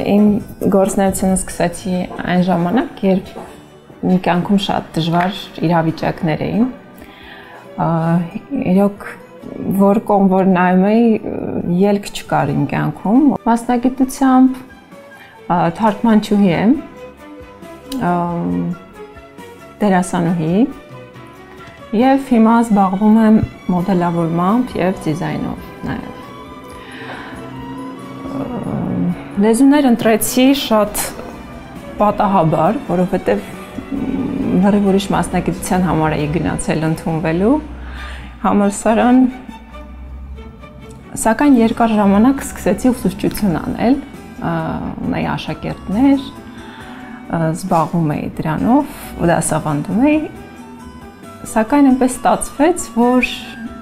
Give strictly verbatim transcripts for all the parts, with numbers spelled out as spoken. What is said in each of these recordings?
Իմ գործունեությունը սկսեցի այն ժամանակ, երբ իմ կյանքում շատ դժվար իրավիճակներ էին։ Իրոք որ կողմ որ նայում էի, ելք չկար իմ կյանքում։ Մասնագիտությամբ թարգմանչուհի եմ, դերասանուհի եւ հիմա զբաղվում եմ մոդելավորմամբ եւ դիզայնով նաեւ։ Լեզուներ ընտրեցի շատ պատահաբար, որովհետեւ լրիվ ուրիշ մասնագիտության համար էի գնացել ընդունվելու համալսարան, սակայն երկար ժամանակ սկսեցի ուսուցչություն անել, ունեի աշակերտներ, զբաղվում էի դրանով, դասավանդում էի, սակայն այնպես ստացվեց, որ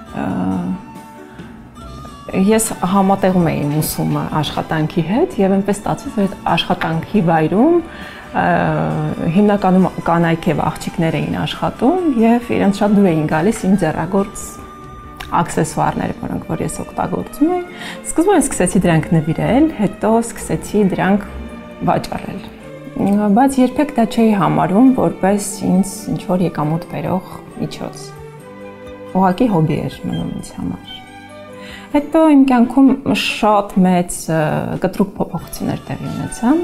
ես համատեղում էի ուսումը աշխատանքի հետ եւ այնպես ստացվեց, որ աշխատանքի վայրում հիմնականում կանայք եւ աղջիկներ էին աշխատում եւ իրենց շատ դուր էին գալիս իմ ձեռագործ աքսեսուարները, որոնք որ ես օգտագործում էի։ Սկզբում ես սկսեցի դրանք նվիրել, հետո սկսեցի դրանք վաճառել։ Բայց երբեք դա չէի համարում որպես ինձ ինչ որ եկամուտ բերող միջոց։ Ուղղակի հոբի էր մնում ինձ համար։ Հետո իմ կյանքում շատ մեծ կտրուկ փոփոխություններ տեղի ունեցան։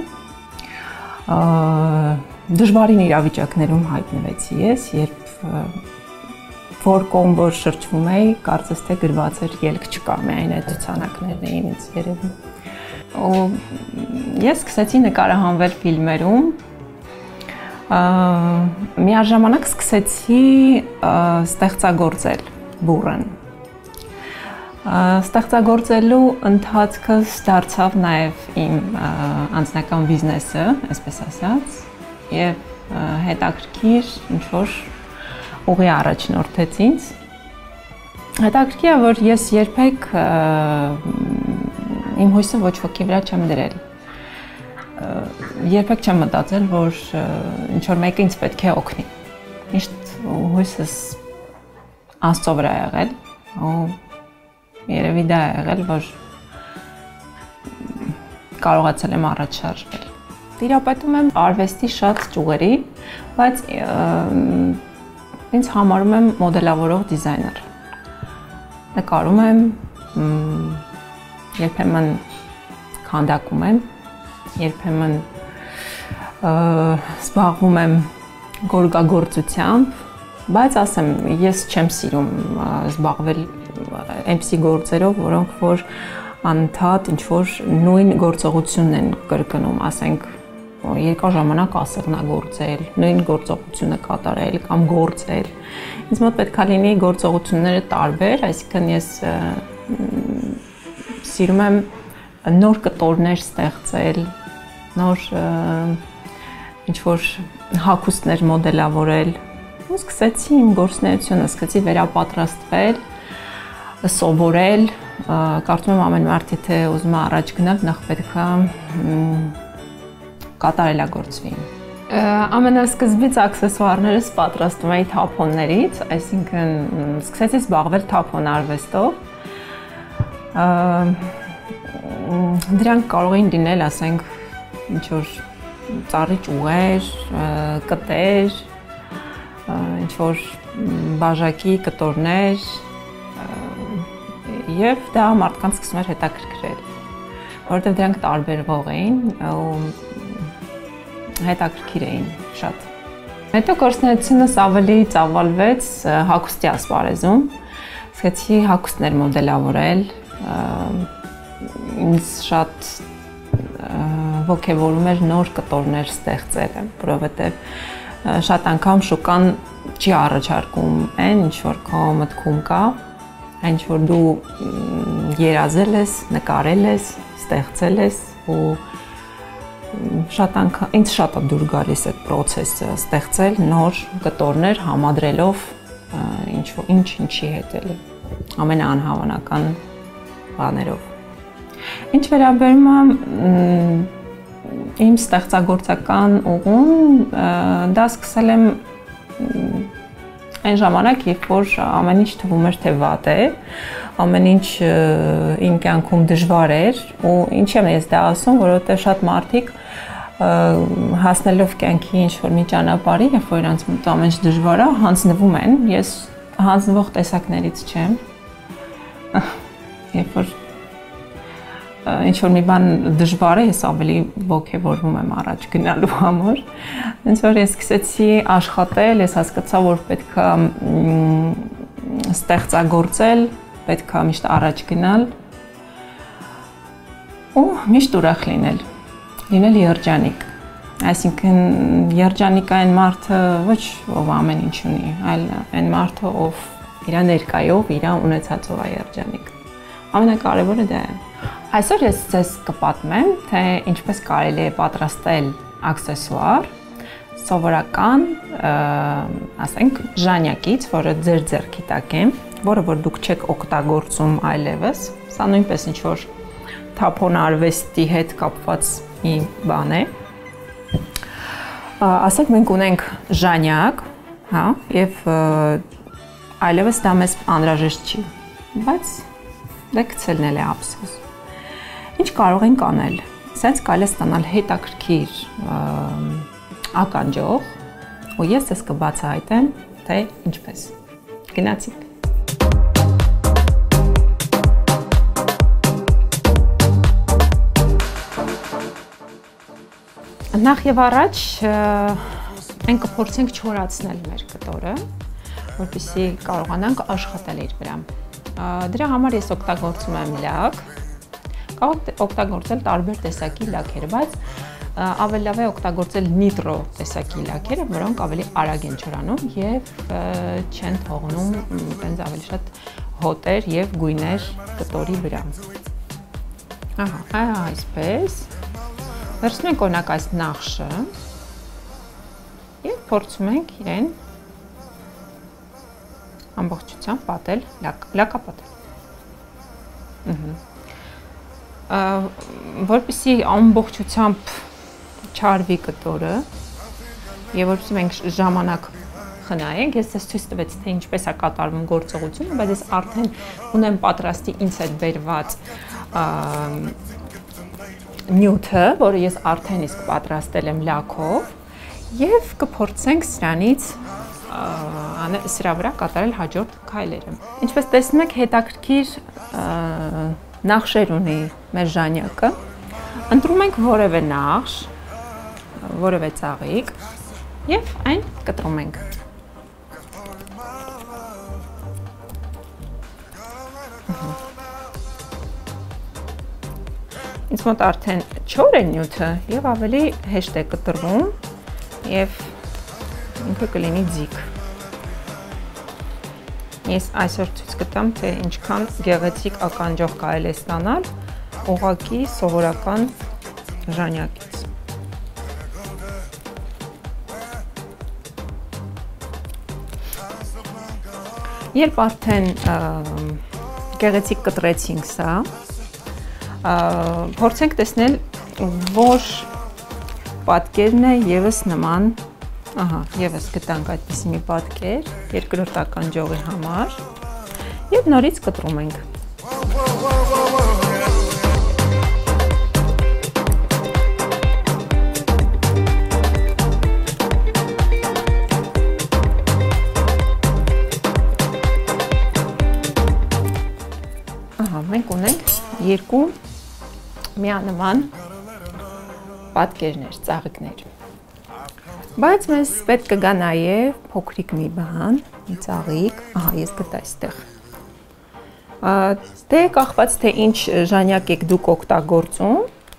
Դժվարին իրավիճակներում հայտնվեցի ես, երբ որ կողմ որ շրջվում էի, կարծես թե գրված էր ելք չկա, միայն այդ ցուցանակներն էին ինձ երևում։ Ու ես սկսեցի նկարահանվել ֆիլմերում։ Միաժամանակ սկսեցի ստեղծագործել բուրըն։ Ստեղծագործելու ընթացքս դարձավ նաև իմ անձնական բիզնեսը, այսպես ասած, եւ հետաքրքիր ինչ-որ ուղի առաջնորդեց ինձ։ Հետաքրքիր է, որ ես երբեք իմ հույսը ոչ ոքի վրա չեմ դրել։ Երբեք չեմ մտածել, որ ինչ-որ մեկը ինձ պետք է օգնի։ Միշտ հույսս Աստծո վրա է եղել, ու երևի դա է եղել, որ կարողացել եմ առաջ շարժվել։ Տիրապետում եմ արվեստի շատ ճյուղերի, բայց ինձ համարում եմ մոդելավորող դիզայներ։ Նկարում եմ, երբեմն քանդակում եմ, երբեմն զբաղվում եմ գորգագործությամբ, բայց ասեմ, ես չեմ սիրում զբաղվել այնպիսի գործերով, որոնք որ անընդհատ ինչ-որ նույն գործողությունն են կրկնում, ասենք երկար ժամանակ ասեղնագործել, նույն գործողությունը կատարել կամ գործել։ Ինձ մոտ պետք է լինի գործողությունները տարբեր, այսինքն ես սիրում եմ նոր կտորներ ստեղծել, նոր ինչ-որ հագուստներ մոդելավորել։ Ու սկսեցի իմ գործունեությունը, սկսեցի վերապատրաստվել, սովորել, կարծում եմ ամեն մարդ եթե ուզում է առաջ գնալ, նախ պետք է կատարելագործվի։ Ամենասկզբից աքսեսուարներս պատրաստում էի թափոններից, այսինքն սկսեցի զբաղվել թափոն արվեստով։ Դրանք կարող էին լինել, ասենք, ինչ-որ ծառի ճյուղեր, կտեր, ինչ-որ բաժակի կտորներ, եւ դա մարդկանց սկսում էր հետաքրքրել, որովհետեւ դրանք տարբերվող էին ու հետաքրքիր էին շատ։ Հետո գործունեությունս ավելի ծավալվեց հագուստի ասպարեզում, սկսեցի հագուստներ մոդելավորել, ինձ շատ ոգևորում էր նոր կտորներ ստեղծելը, որովհետեւ շատ անգամ շուկան չի առաջարկում այն, ինչ որ քո մտքում կա, այն ինչ որ դու երազել ես, նկարել ես, ստեղծել ես ու շատ անգամ ինձ շատ է դուր գալիս այդ process-ը ստեղծել նոր կտորներ համադրելով ինչ ինչ ինչի հետ էլի ամենաանհավանական բաներով։ Ինչ վերաբերում է իմ ստեղծագործական ուղուն, դա սկսել եմ այն ժամանակ, երբ որ ամեն ինչ թվում էր թե վատ է, ամեն ինչ իմ կյանքում դժվար էր, ու ինչ եմ ես դա ասում, որովհետև շատ մարդիկ հասնելով կյանքի ինչ-որ մի ճանապարհի, երբ որ իրանց մոտ ամեն ինչ դժվար է, հանձնվում են, ես հանձնվող տեսակներից չեմ, երբ որ ինչ-որ մի բան դժվար է, ես ավելի ոգևորվում եմ առաջ գնալու համար, հենց որ ես սկսեցի աշխատել, ես հասկացա, որ պետք է ստեղծագործել, պետք է միշտ առաջ գնալ ու միշտ ուրախ լինել, լինել երջանիկ, այսինքն երջանիկ այն մարդը ոչ ով ամեն ինչ ունի, այլ այն մարդը, ով իր ներկայով, իր ունեցածով է երջանիկ, ամենակարևորը դա է։ Այսօր ես ձեզ կպատմեմ, թե ինչպես կարելի է պատրաստել աքսեսուար սովորական, ասենք, ժանյակից, որը ձեր ձեռքի տակ է, որը որ դուք չեք օգտագործում այլևս, սա նույնպես ինչ-որ թափոն արվեստի հետ կապված մի բան է։ Ասենք մենք ունենք ժանյակ, հա, եւ այլևս դա մեզ անհրաժեշտ չի, բայց դա գցելն էլ է ափսոս։ Ինչ կարող ենք անել, սենց կարելի է ստանալ հետաքրքիր ականջող, ու ես ձեզ կբացահայտեմ, թե ինչպես։ Գնացինք։ Նախ եւ առաջ մենք կփորձենք չորացնել մեր կտորը, որպեսզի կարողանանք աշխատել իր վրա։ Դրա համար ես օգտագործում եմ լակ, կարող օգտագործել տարբեր տեսակի լաքեր, բայց ավելի լավ է օգտագործել նիտրո տեսակի լաքերը, որոնք ավելի արագ են չորանում եւ չեն թողնում այնց ավելի շատ հոտեր եւ գույներ կտորի վրա։ Ահա, այսպես։ Վերցնում ենք օրինակ այս նախշը եւ փորձում ենք իրեն ամբողջությամբ պատել, լակապատել։ Որպեսզի ամբողջությամբ չարվի կտորը եւ որպեսզի մենք ժամանակ խնայենք, ես ձեզ ցույց տվեցի, թե ինչպես է կատարվում գործողությունը, բայց ես արդեն ունեմ պատրաստի ինձ հետ բերված նյութը, որը ես արդեն իսկ պատրաստել եմ լաքով եւ կփորձենք սրանից սրա վրա կատարել հաջորդ քայլերը։ Ինչպես տեսնում եք, հետաքրքիր նախշեր ունի մեր ժանյակը, ընտրում ենք որևէ նախշ, որևէ ծաղիկ եւ այն կտրում ենք։ Ինձ մոտ արդեն չոր է նյութը եւ ավելի հեշտ է կտրվում եւ ինքը կլինի ձիգ։ Ես այսօր ցույց կտամ, թե ինչքան գեղեցիկ ականջող կարելի է ստանալ ուղղակի սովորական ժանյակից։ Երբ արդեն գեղեցիկ կտրեցինք սա, փորձենք տեսնել, որ պատկերն է եւս նման, ահա, եւս գտանք այդպիսի մի պատկեր երկրորդ ականջողի համար եւ նորից կտրում ենք։ Ահա, մենք ունենք երկու միանման պատկերներ, ծաղիկներ։ Բայց մեզ պետք կգա նաև փոքրիկ մի բան, մի ծաղիկ, ահա ես գտա այստեղ։ Դե կախված թե ինչ ժանյակ եք դուք օգտագործում,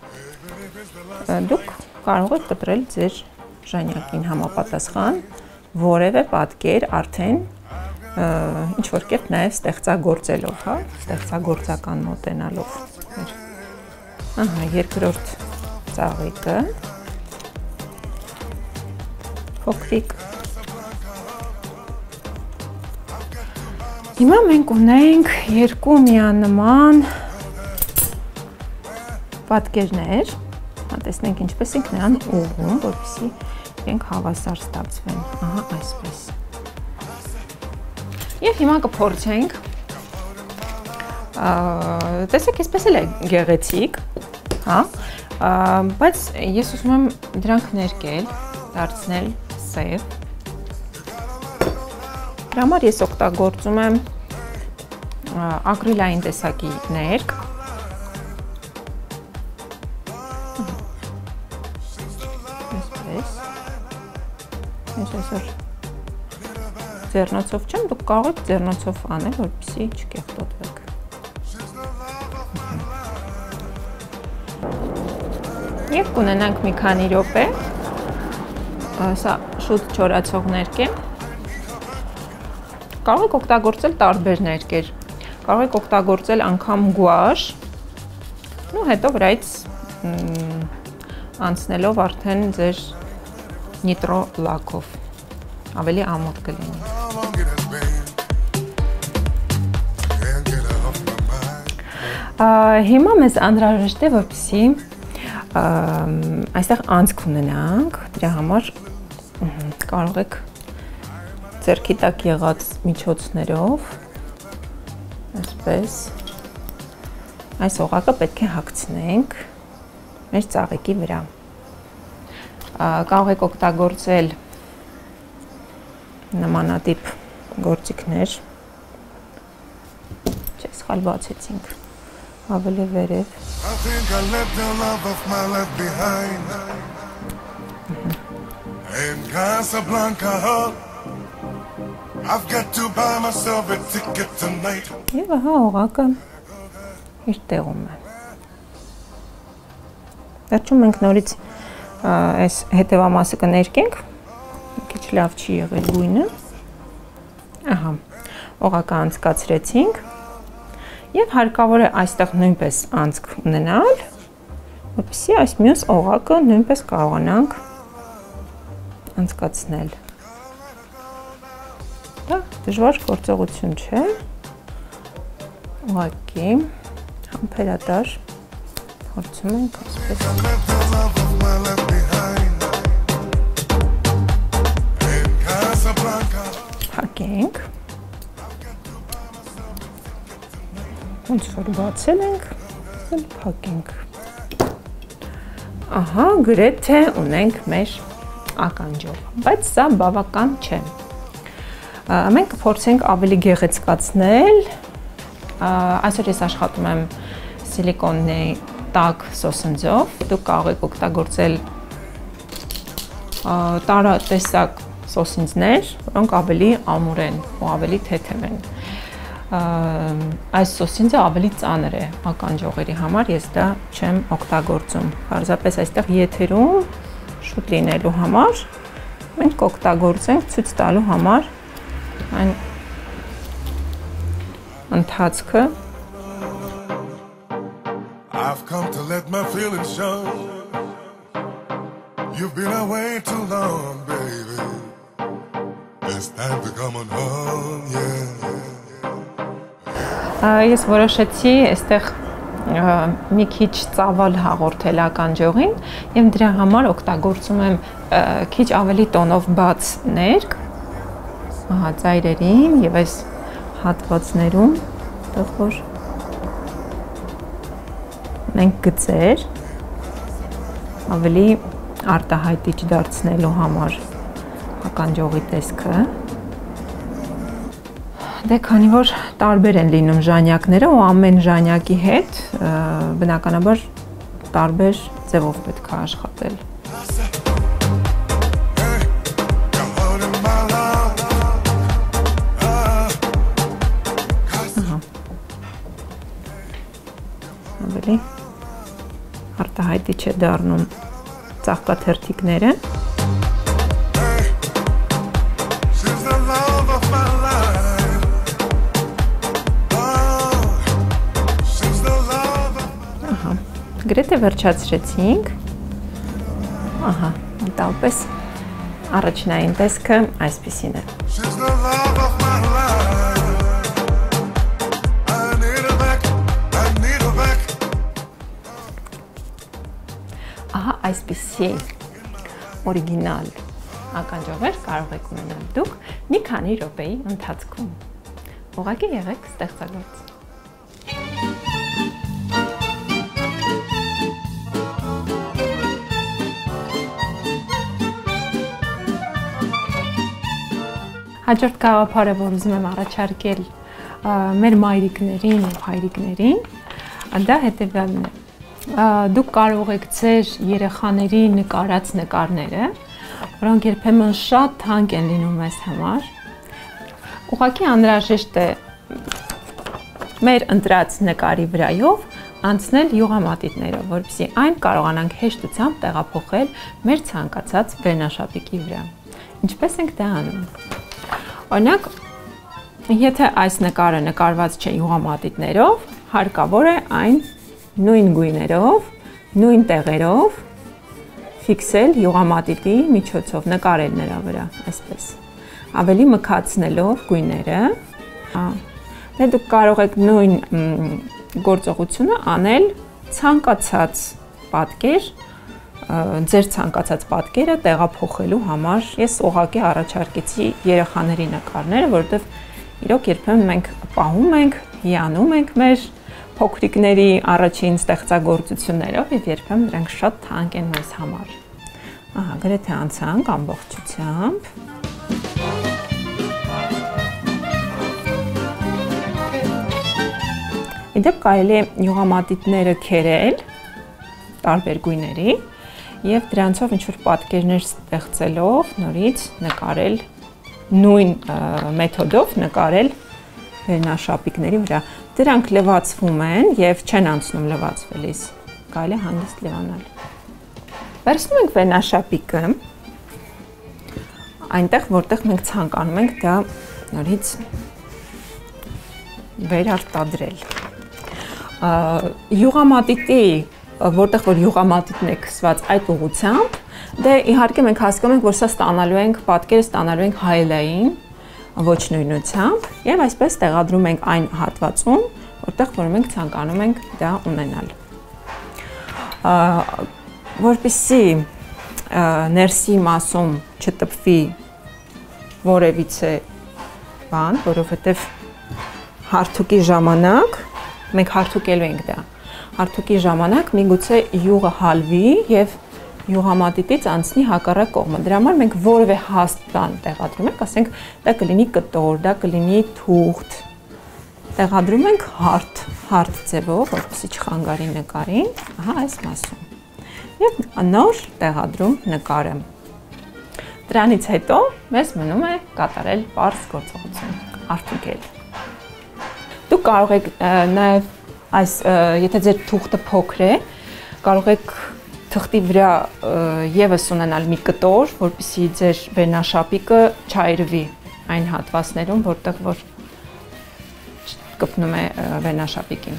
դուք կարող եք կտրել ձեր ժանյակին համապատասխան որևէ պատկեր արդեն ինչ որ կերպ նաև ստեղծագործելով, հա, ստեղծագործական մոտենալով։ Ահա երկրորդ ծաղիկը փոքրիկ։ Հիմա մենք ունենք երկու միանման պատկերներ, տեսնենք ինչպես ենք նրան ուղղում, որպեսզի իրենք հավասար ստացվեն, ահա այսպես։ Եվ հիմա կփորձենք։ Տեսեք, այսպես էլ է գեղեցիկ, հա, բայց ես ուզում եմ դրանք ներկել, դարձնել սև։ Դրա համար ես օգտագործում եմ ակրիլային տեսակի ներկ։ Այսպես։ Ես այսօր ձեռնոցով չեմ, դուք կարող եք ձեռնոցով անել, որպեսզի չկեղտոտվեք։ Եվ կունենանք մի քանի րոպե, սա շուտ չորացող ներկ է, կարող եք օգտագործել տարբեր ներկեր, կարող եք օգտագործել անգամ գուաշ, ու հետո վրայից անցնելով արդեն ձեր նիտրո լակով, ավելի ամոթ կլինի։ Հիմա մեզ անհրաժեշտ է, որպեսզի այստեղ անցք ունենանք, դրա համար կարող եք ձեռքի տակ եղած միջոցներով, այսպես, այս օղակը պետք է հագցնենք մեր ծաղիկի վրա։ Կարող եք օգտագործել նմանատիպ գործիքներ, չէ, սխալ բացեցինք, ավելի վերև։ Եվ ահա օղակը իր տեղում է։ Վերջում մենք նորից այս հետևամասը կներկենք, մի քիչ լավ չի եղել գույնը։ Ահա, օղակը անցկացրեցինք եւ հարկավոր է այստեղ նույնպես անցք ունենալ, որպեսզի այս մյուս օղակը նույնպես կարողանանք անցկացնել։ Դա դժվար գործողություն չէ։ Ուղղակի համբերատար փորձում ենք այսպես։ Փակենք։ Ոնց որ բացել ենք, փակենք։ Ահա, գրեթե ունենք մեր ականջով, բայց սա բավական չէ։ Մենք կփորձենք ավելի գեղեցկացնել։ Այսօր ես աշխատում եմ սիլիկոնի տաք սոսնձով, դուք կարող եք օգտագործել տարատեսակ սոսինձներ, որոնք ավելի ամուր են ու ավելի թեթև են։ Այս սոսինձը ավելի ծանր է ականջողերի համար, ես դա չեմ օգտագործում։ Պարզապես այստեղ եթերում շուտ լինելու համար մենք կօգտագործենք ցույց տալու համար այն ընթացքը։ I've come to let my feelings show. You've been away too long, baby. It's time to come on home, yeah. Ես որոշեցի այստեղ մի քիչ ծավալ հաղորդել ականջողին եւ դրա համար օգտագործում եմ քիչ ավելի տոնով բաց ներկ, ահա ծայրերին եւ այս հատվածներում, այդտեղ որ մենք գծեր ավելի արտահայտիչ դարձնելու համար ականջողի տեսքը։ Դե քանի որ տարբեր են լինում ժանյակները ու ամեն ժանյակի հետ բնականաբար տարբեր ձևով պետք է աշխատել։ Ավելի արտահայտիչ է դառնում ծաղկաթերթիկները։ Գրեթե վերջացրեցինք։ Ահա, մտալպես առաջնային տեսքը այսպիսին է։ Ահա, այսպիսի օրիգինալ ականջողեր կարող եք ունենալ դուք մի քանի րոպեի ընթացքում։ Ուղղակի եղեք ստեղծագործ։ Հաջորդ գաղափարը, որ ուզում եմ առաջարկել մեր մայրիկներին և հայրիկներին, դա հետևյալն է։ Դուք կարող եք ձեր երեխաների նկարած նկարները, որոնք երբեմն շատ թանկ են լինում մեզ համար, ուղղակի անհրաժեշտ է մեր ընտրած նկարի վրայով անցնել յուղամատիտներով, որպեսզի այն կարողանանք հեշտությամբ տեղափոխել մեր ցանկացած վերնաշապիկի վրա։ Ինչպես ենք դա անում։ Օրինակ, եթե այս նկարը նկարված չէ յուղամատիտներով, հարկավոր է այն նույն գույներով, նույն տեղերով ֆիքսել յուղամատիտի միջոցով, նկարել նրա վրա, այսպես, ավելի մքացնելով գույները, դե դուք կարող եք նույն գործողությունը անել ցանկացած պատկեր, ձեր ցանկացած պատկերը տեղափոխելու համար։ Ես ուղղակի առաջարկեցի երեխաների նկարները, որովհետև իրոք երբեմն մենք պահում ենք, հիանում ենք մեր փոքրիկների առաջին ստեղծագործություններով եւ երբեմն դրանք շատ թանկ են մեզ համար։ Ահա, գրեթե անցանք ամբողջությամբ։ Իդեպ կարելի է յուղամատիտները քերել տարբեր գույների և դրանցով ինչ-որ պատկերներ ստեղծելով նորից նկարել նույն մեթոդով նկարել վերնաշապիկների վրա։ Դրանք լվացվում են և չեն անցնում լվացվելիս, կարելի է հանգիստ լվանալ։ Վերցնում ենք վերնաշապիկը այնտեղ, որտեղ մենք ցանկանում ենք դա նորից վերարտադրել։ Յուղամատիտի որտեղ որ յուղամատիտն է քսված այդ ուղղությամբ, դե իհարկե մենք հասկանում ենք, որ սա ստանալու ենք, պատկերը ստանալու ենք հայելային ոչ նույնությամբ և այսպես տեղադրում ենք այն հատվածում, որտեղ որ մենք ցանկանում ենք դա ունենալ։ Որպեսզի ներսի մասում չտպվի որևիցե բան, որովհետև հարթուկի ժամանակ մենք հարթուկելու ենք դա։ Հարթուկի ժամանակ միգուցե յուղը հալվի և յուղամատիտից անցնի հակառակ կողմը։ Դրա համար մենք որևէ հաստ բան տեղադրում ենք, ասենք դա կլինի կտոր, դա կլինի թուղթ։ Տեղադրում ենք հարթ, հարթ ձևով, որպեսզի չխանգարի նկարին, ահա այս մասում։ Եվ նոր տեղադրում նկարը։ Դրանից հետո մեզ մնում է կատարել պարզ գործողություն, արդյունքել։ Դուք կարող եք նաև այս, եթե ձեր թուղթը փոքր է, կարող եք թղթի վրա ևս ունենալ մի կտոր, որպեսզի ձեր վերնաշապիկը չայրվի այն հատվածներում, որտեղ որ կպնում է վերնաշապիկին։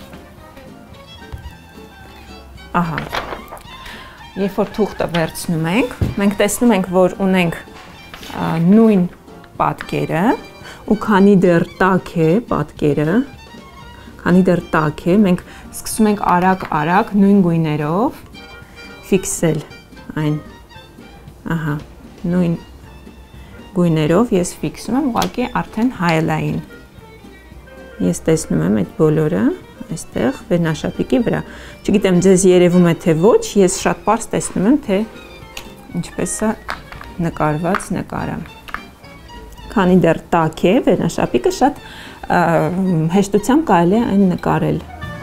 Ահա, երբ որ թուղթը վերցնում ենք, մենք տեսնում ենք, որ ունենք նույն պատկերը, ու քանի դեռ տաք է պատկերը, քանի դեռ տաք է, մենք սկսում ենք արագ-արագ նույն գույներով ֆիքսել այն, ահա, նույն գույներով ես ֆիքսում եմ, ուղղակի արդեն հայելային։ Ես տեսնում եմ այդ բոլորը այստեղ վերնաշապիկի վրա։ Չգիտեմ ձեզ երևում է թե ոչ, ես շատ պարզ տեսնում եմ, թե ինչպես է նկարված նկարը։ Քանի դեռ տաք է, վերնաշապիկը շատ հեշտությամբ կարելի է այն նկարել։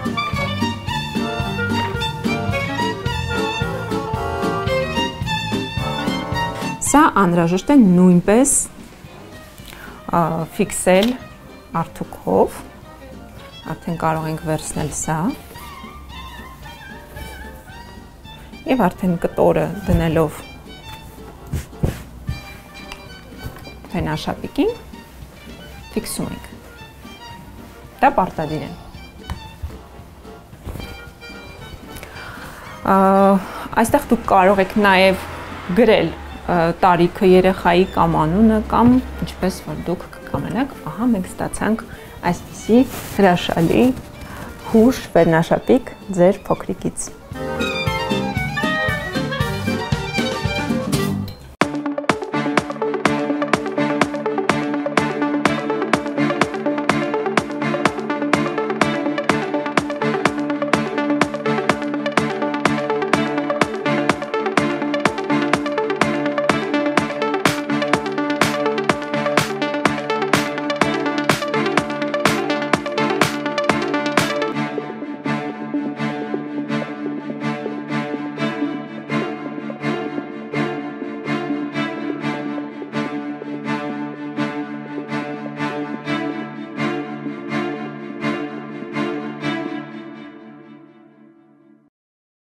Սա անհրաժեշտ է նույնպես ֆիքսել արդյունքով, արդեն կարող ենք վերցնել սա և արդեն կտորը դնելով վերնաշապիկին ֆիքսում ենք։ Դա պարտադիր է։ Այստեղ դուք կարող եք նաև գրել տարիքը երեխայի կամ անունը կամ ինչպես որ դուք կկամենաք, ահա մենք ստացանք այսպիսի հրաշալի հուշ վերնաշապիկ ձեր փոքրիկից։